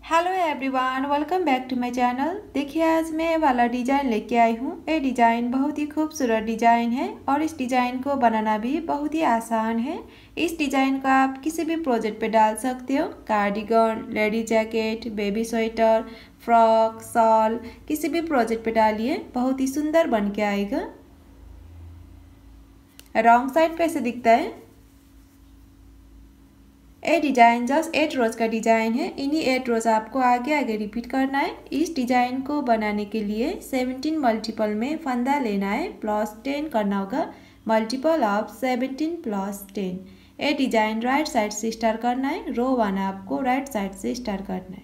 Hello everyone, welcome back to my channel. देखिए आज मैं ये वाला डिज़ाइन लेके आई हूँ। ये डिज़ाइन बहुत ही खूबसूरत डिज़ाइन है और इस डिज़ाइन को बनाना भी बहुत ही आसान है। इस डिज़ाइन को आप किसी भी प्रोजेक्ट पे डाल सकते हो। Cardigan, lady jacket, baby sweater, frock, shawl, किसी भी प्रोजेक्ट पे डालिए, बहुत ही सुंदर बन के आएगा। रॉन्ग साइड कैसे दिखता है? ये डिजाइन जस्ट 8 रोज का डिजाइन है। इन्हीं 8 रोज आपको आगे आगे रिपीट करना है। इस डिजाइन को बनाने के लिए 17 मल्टीपल में फंदा लेना है, प्लस 10 करना होगा, मल्टीपल ऑफ 17 प्लस 10। ये डिजाइन राइट साइड से स्टार्ट करना है। रो 1 आपको राइट साइड से स्टार्ट करना है।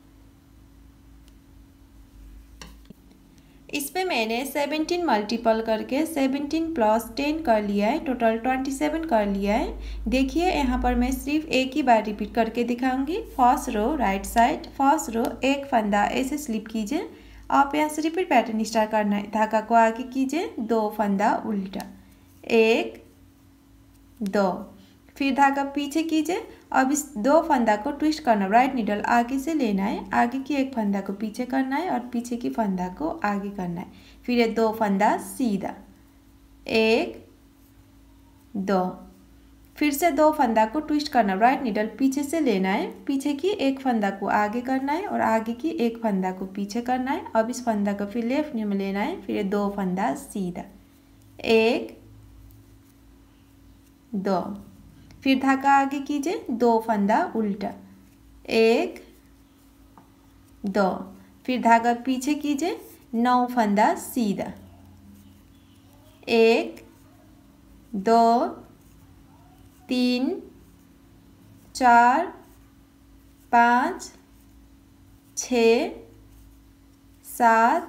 इस पे मैंने 17 मल्टीपल करके 17 प्लस 10 कर लिया है, टोटल 27 कर लिया है। देखिए यहाँ पर मैं सिर्फ एक ही बार रिपीट करके दिखाऊंगी। First row right side, first row एक फंदा ऐसे स्लिप कीजिए। आप यहाँ से रिपीट पैटर्न स्टार्ट करना है। धागा को आगे कीजिए, 2 फंदा उल्टा, 1 2, फिर धागा पीछे कीजिए। अब इस 2 फंदा को ट्विस्ट करना, राइट नीडल आगे से लेना है, आगे की एक फंदा को पीछे करना है और पीछे की फंदा को आगे करना है। फिर ये 2 फंदा सीधा, 1 2, फिर से 2 फंदा को ट्विस्ट करना, राइट नीडल पीछे से लेना है, पीछे की एक फंदा को आगे करना है और आगे की एक फंदा को पीछे करना है। अब इस फंदा को फिर लेफ्ट में लेना है, फिर 2 फंदा सीधा, 1 2, फिर धागा आगे कीजिए, 2 फंदा उल्टा, 1 2, फिर धागा पीछे कीजिए, 9 फंदा सीधा, 1 2 3 4 5 6 7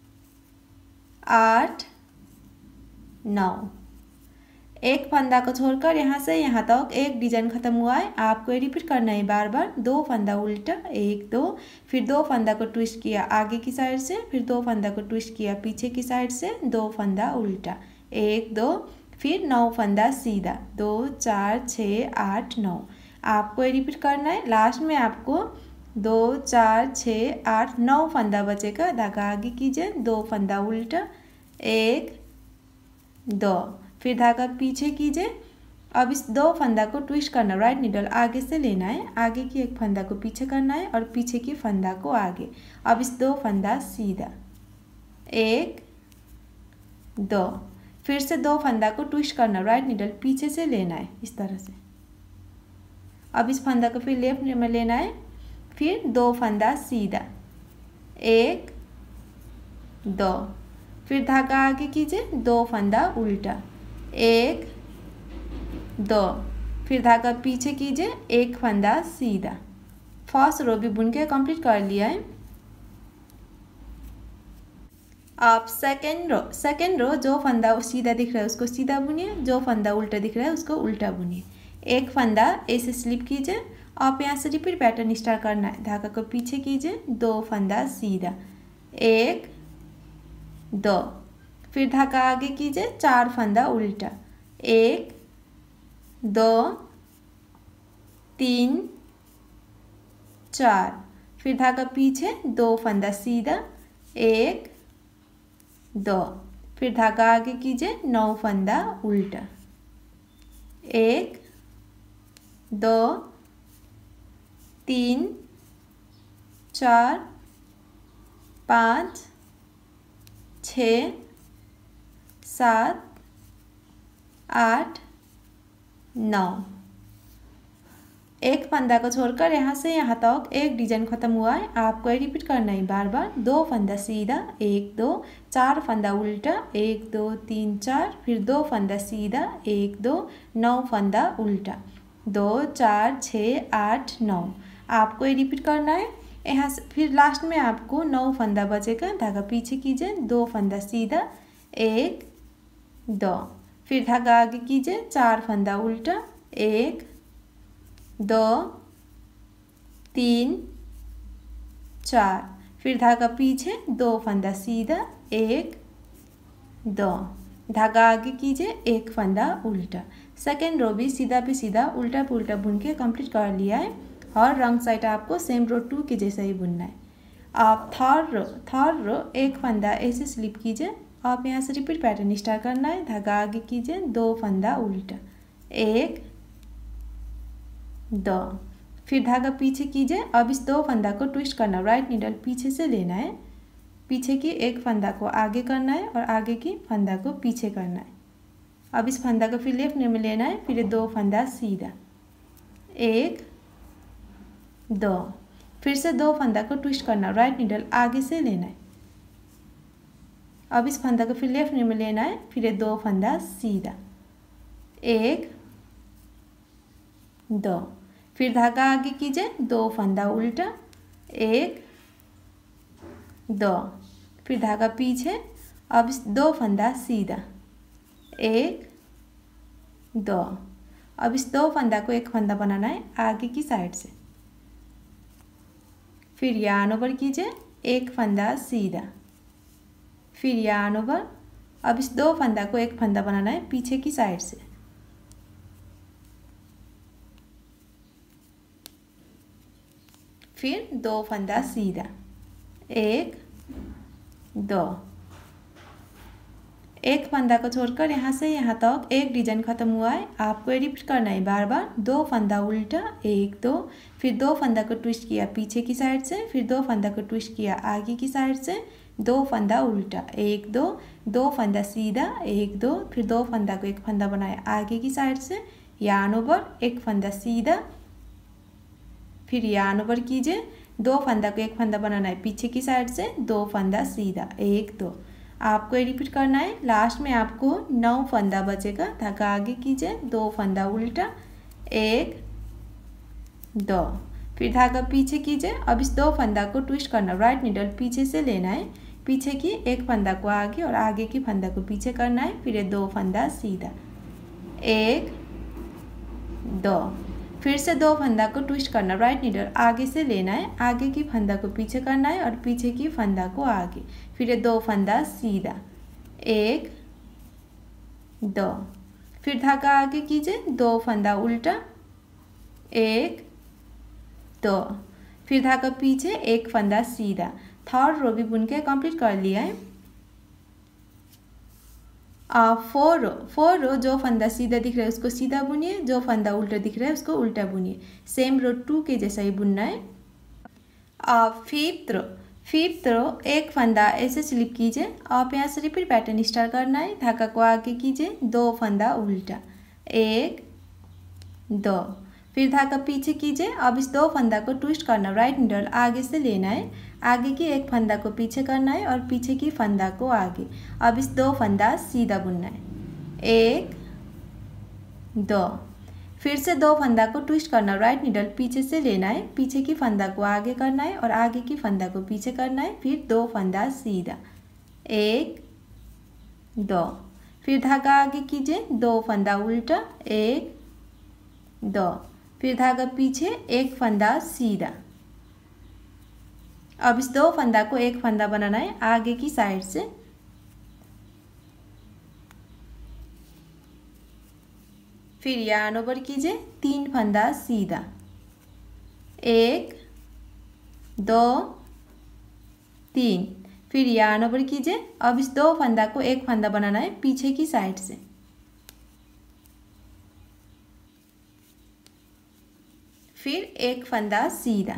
8 9। एक फंदा को छोड़कर यहाँ से यहाँ तक एक डिजाइन खत्म हुआ है। आपको ये रिपीट करना है बार बार। 2 फंदा उल्टा, 1 2, फिर 2 फंदा को ट्विस्ट किया आगे की साइड से, फिर 2 फंदा को ट्विस्ट किया पीछे की साइड से, 2 फंदा उल्टा, 1 2, फिर 9 फंदा सीधा, 2 4 6 8 9। आपको ये रिपीट करना है। लास्ट में आपको 2 4 6 8 9 फंदा बचेगा। धागा आगे कीजिए, 2 फंदा उल्टा, 1 2, फिर धागा पीछे कीजिए। अब इस 2 फंदा को ट्विस्ट करना, राइट नीडल आगे से लेना है, आगे की एक फंदा को पीछे करना है और पीछे की फंदा को आगे। अब इस 2 फंदा सीधा, 1 2, फिर से 2 फंदा को ट्विस्ट करना, राइट नीडल पीछे से लेना है इस तरह से। अब इस फंदा को फिर लेफ्ट में लेना है, फिर 2 फंदा सीधा, 1 2, फिर धागा आगे कीजिए, 2 फंदा उल्टा, 1 2, फिर धागा पीछे कीजिए, एक फंदा सीधा। फर्स्ट रो भी बुन के कंप्लीट कर लिया है। आप सेकेंड रो जो फंदा सीधा दिख रहा है उसको सीधा बुनिए, जो फंदा उल्टा दिख रहा है उसको उल्टा बुनिए। एक फंदा ऐसे स्लिप कीजिए। आप यहाँ से रिपीट पैटर्न स्टार्ट करना है। धागा को पीछे कीजिए, 2 फंदा सीधा, 1 2, फिर धागा आगे कीजिए, 4 फंदा उल्टा, 1 2 3 4, फिर धागा पीछे, 2 फंदा सीधा, 1 2, फिर धागा आगे कीजिए, 9 फंदा उल्टा, 1 2 3 4 5 6 7 8 9। एक फंदा को छोड़कर यहाँ से यहाँ तक एक डिजाइन खत्म हुआ है। आपको ये रिपीट करना है बार बार। 2 फंदा सीधा, 1 2, 4 फंदा उल्टा, 1 2 3 4, फिर 2 फंदा सीधा, 1 2, 9 फंदा उल्टा, 2 4 6 8 9। आपको ये रिपीट करना है। यहाँ से फिर लास्ट में आपको 9 फंदा बचेगा। धागा पीछे कीजिए, 2 फंदा सीधा, 1 2, फिर धागा आगे कीजिए, 4 फंदा उल्टा, 1 2 3 4, फिर धागा पीछे, 2 फंदा सीधा, 1 2, धागा आगे कीजिए, एक फंदा उल्टा। सेकेंड रो भी सीधा पे सीधा उल्टा पे उल्टा बुन के कंप्लीट कर लिया है। और रंग साइड आपको सेम रो 2 के जैसा ही बुनना है। आप थर्ड रो एक फंदा ऐसे स्लिप कीजिए। आप यहाँ से रिपीट पैटर्न स्टार्ट करना है। धागा आगे कीजिए, 2 फंदा उल्टा, 1 2, फिर धागा पीछे कीजिए। अब इस 2 फंदा को ट्विस्ट करना, राइट नीडल पीछे से लेना है, पीछे की एक फंदा को आगे करना है और आगे की फंदा को पीछे करना है। अब इस फंदा को फिर लेफ्ट में लेना है, फिर 2 फंदा सीधा, 1 2, फिर से 2 फंदा को ट्विस्ट करना, राइट नीडल आगे से लेना है। अब इस फंदा को फिर लेफ्ट में लेना है, फिर 2 फंदा सीधा, 1 2, फिर धागा आगे कीजिए, 2 फंदा उल्टा, 1 2, फिर धागा पीछे। अब इस 2 फंदा सीधा, 1 2, अब इस 2 फंदा को एक फंदा बनाना है आगे की साइड से। फिर यार्न ओवर कीजिए, एक फंदा सीधा, फिर यार्न ओवर। अब इस 2 फंदा को एक फंदा बनाना है पीछे की साइड से। फिर 2 फंदा सीधा, 1 2, एक फंदा को छोड़कर यहाँ से यहाँ तक एक डिजाइन खत्म हुआ है। आपको रिपीट करना है बार बार। 2 फंदा उल्टा, 1 2, फिर 2 फंदा को ट्विस्ट किया पीछे की साइड से, फिर 2 फंदा को ट्विस्ट किया आगे की साइड से, 2 फंदा उल्टा, 1 2, 2 फंदा सीधा, 1 2, फिर 2 फंदा को एक फंदा बनाया आगे की साइड से, यार्न ओवर, एक फंदा सीधा, फिर यार्न ओवर कीजिए, 2 फंदा को एक फंदा बनाना है पीछे की साइड से, 2 फंदा सीधा, 1 2। आपको ये रिपीट करना है। लास्ट में आपको 9 फंदा बचेगा। धागा आगे कीजिए, 2 फंदा उल्टा, 1 2, फिर धागा पीछे कीजिए। अब इस 2 फंदा को ट्विस्ट करना, राइट नीडल पीछे से लेना है, पीछे की एक फंदा को आगे और आगे की फंदा को पीछे करना है, फिर 2 फंदा सीधा, 1 2, फिर से 2 फंदा को ट्विस्ट करना, राइट नीडल आगे से लेना है, आगे की फंदा को पीछे करना है और पीछे की फंदा को आगे, फिर 2 फंदा सीधा, 1 2, फिर धागा आगे कीजिए, 2 फंदा उल्टा, 1 2, फिर धागा पीछे, एक फंदा सीधा। थर्ड रो भी बुन के कंप्लीट कर लिया है। 4 रो जो फंदा सीधा दिख रहा है उसको सीधा बुनिए, जो फंदा उल्टा दिख रहा है उसको उल्टा बुनिए। सेम रो 2 के जैसा ही बुनना है। फिफ्थ रो एक फंदा ऐसे स्लिप कीजिए। आप यहाँ से रिपीट पैटर्न स्टार्ट करना है। धागा को आगे कीजिए, 2 फंदा उल्टा, 1 2, फिर धागा पीछे कीजिए। अब इस 2 फंदा को ट्विस्ट करना, राइट नीडल आगे से लेना है, आगे की एक फंदा को पीछे करना है और पीछे की फंदा को आगे। अब इस 2 फंदा सीधा बुनना है, 1 2, फिर से 2 फंदा को ट्विस्ट करना, राइट नीडल पीछे से लेना है, पीछे की फंदा को आगे करना है और आगे की फंदा को पीछे करना है, फिर 2 फंदा सीधा, 1 2, फिर धागा आगे कीजिए, 2 फंदा उल्टा, 1 2, फिर धागा पीछे, एक फंदा सीधा। अब इस 2 फंदा को एक फंदा बनाना है आगे की साइड से। फिर यार्न ओवर कीजिए, 3 फंदा सीधा, 1 2 3, फिर यार्न ओवर कीजिए। अब इस 2 फंदा को एक फंदा बनाना है पीछे की साइड से। फिर एक फंदा सीधा,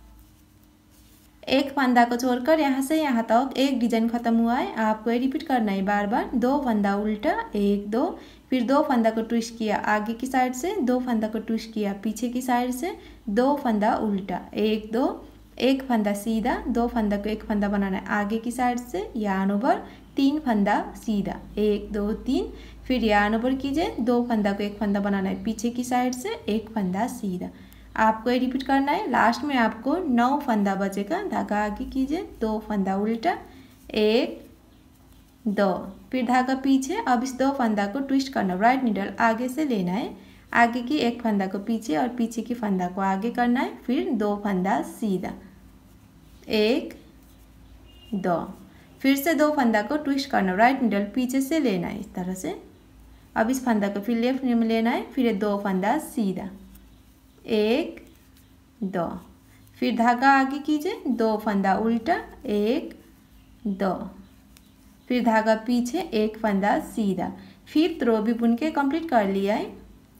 एक फंदा को छोड़कर यहाँ से यहाँ तक एक डिजाइन खत्म हुआ है। आपको ये रिपीट करना है बार बार। 2 फंदा उल्टा, 1 2, फिर 2 फंदा को ट्विस्ट किया आगे की साइड से, 2 फंदा को ट्विस्ट किया पीछे की साइड से, 2 फंदा उल्टा, 1 2, एक फंदा सीधा, 2 फंदा को एक फंदा बनाना है आगे की साइड से, यार्न ओवर, 3 फंदा सीधा, 1 2 3, फिर यार्न ओवर कीजिए, 2 फंदा को एक फंदा बनाना है पीछे की साइड से, एक फंदा सीधा। आपको ये रिपीट करना है। लास्ट में आपको 9 फंदा बचेगा। धागा आगे कीजिए, 2 फंदा उल्टा, 1 2, फिर धागा पीछे। अब इस 2 फंदा को ट्विस्ट करना, राइट नीडल आगे से लेना है, आगे की एक फंदा को पीछे और पीछे की फंदा को आगे करना है, फिर 2 फंदा सीधा, 1 2, फिर से 2 फंदा को ट्विस्ट करना, राइट नीडल पीछे से लेना है इस तरह से। अब इस फंदा को फिर लेफ्ट में लेना है, फिर 2 फंदा सीधा, 1 दो। फिर धागा आगे कीजिए, 2 फंदा उल्टा, 1 2। फिर धागा पीछे, 1 फंदा सीधा। फिर रो भी बुन के कंप्लीट कर लिया है।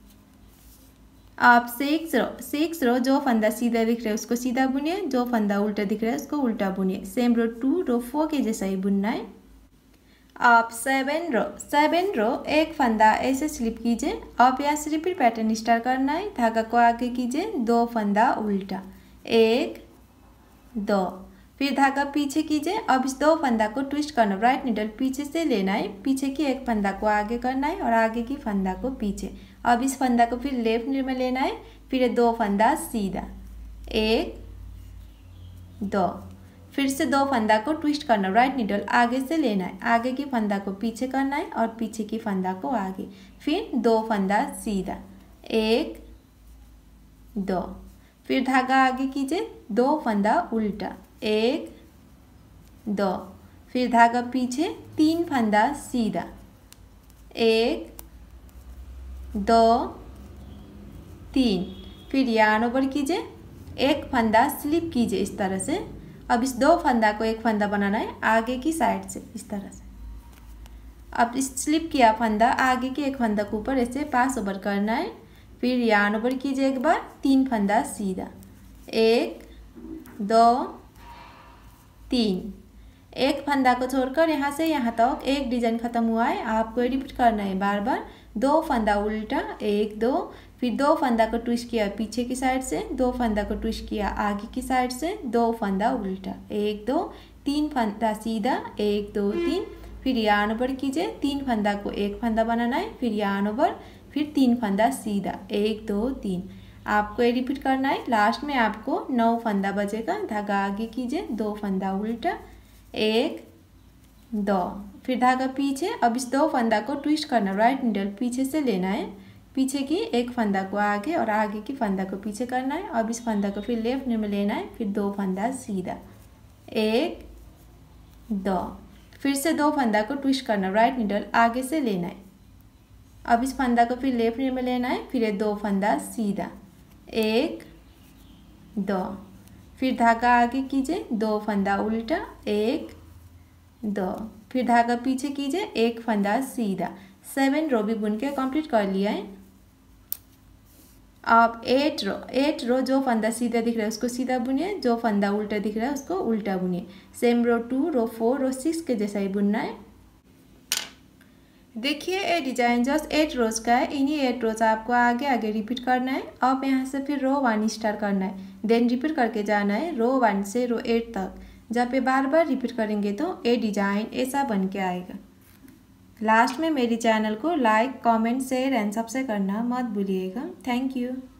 आप 6 रो जो फंदा सीधा दिख रहा है उसको सीधा बुनिए, जो फंदा उल्टा दिख रहा है उसको उल्टा बुनिए। सेम रो 2 रो 4 के जैसा ही बुनना है। आप 7 रो 1 फंदा ऐसे स्लिप कीजिए। आप यहाँ से रिपीट पैटर्न स्टार्ट करना है। धागा को आगे कीजिए, 2 फंदा उल्टा, 1 2। फिर धागा पीछे कीजिए। अब इस 2 फंदा को ट्विस्ट करना, राइट नीडल पीछे से लेना है, पीछे की 1 फंदा को आगे करना है और आगे की फंदा को पीछे। अब इस फंदा को फिर लेफ्ट नीडल में लेना है, फिर 2 फंदा सीधा, 1 2। फिर से 2 फंदा को ट्विस्ट करना, राइट नीडल आगे से लेना है, आगे की फंदा को पीछे करना है और पीछे की फंदा को आगे। फिर 2 फंदा सीधा, 1 2। फिर धागा आगे कीजिए, 2 फंदा उल्टा, 1 2। फिर धागा पीछे, 3 फंदा सीधा, 1 2 3। फिर यार्न ओवर कीजिए, 1 फंदा स्लिप कीजिए इस तरह से। अब इस 2 फंदा को 1 फंदा बनाना है आगे की साइड से इस तरह से। अब इस स्लिप किया फंदा आगे के 1 फंदा के ऊपर ऐसे पास ओवर करना है। फिर यार्न ओवर कीजिए एक बार, 3 फंदा सीधा, 1 2 3। 1 फंदा को छोड़कर यहाँ से यहाँ तक एक डिजाइन खत्म हुआ है। आपको रिपीट करना है बार बार। 2 फंदा उल्टा, 1 2। फिर 2 फंदा को ट्विस्ट किया पीछे की साइड से, 2 फंदा को ट्विस्ट किया आगे की साइड से, 2 फंदा उल्टा, 1 2। 3 फंदा सीधा, 1 2 3। फिर यार्न ओवर कीजिए, 3 फंदा को 1 फंदा बनाना है, फिर यार्न ओवर, फिर 3 फंदा सीधा, 1 2 3। आपको ये रिपीट करना है। लास्ट में आपको 9 फंदा बचेगा। धागा आगे कीजिए, 2 फंदा उल्टा, 1 2। फिर धागा पीछे। अब इस 2 फंदा को ट्विस्ट करना, राइट नीडल पीछे से लेना है, पीछे की 1 फंदा को आगे और आगे की फंदा को पीछे करना है। अब इस फंदा को फिर लेफ्ट नीडल में लेना है, फिर 2 फंदा सीधा, 1 2। फिर से 2 फंदा को ट्विस्ट करना, राइट नीडल आगे से लेना है। अब इस फंदा को फिर लेफ्ट नीडल में लेना है, फिर 2 फंदा सीधा, 1 2। फिर धागा आगे कीजिए, 2 फंदा उल्टा, 1 2। फिर धागा पीछे कीजिए, 1 फंदा सीधा। 7 रो भी बुन के कंप्लीट कर लिया है। आप 8 रो जो फंदा सीधा दिख रहा है उसको सीधा बुनिए, जो फंदा उल्टा दिख रहा है उसको उल्टा बुनिए। सेम रो 2 रो 4 रो 6 के जैसा ही बुनना है। देखिए ये डिजाइन जस्ट 8 रोज का है। इन्हीं 8 रोज आपको आगे आगे रिपीट करना है। अब यहाँ से फिर रो 1 स्टार्ट करना है, देन रिपीट करके जाना है रो 1 से रो 8 तक। जब ये बार बार रिपीट करेंगे तो ये डिजाइन ऐसा बन के आएगा। लास्ट में मेरी चैनल को like comment share and subscribe करना मत भूलिएगा। Thank you.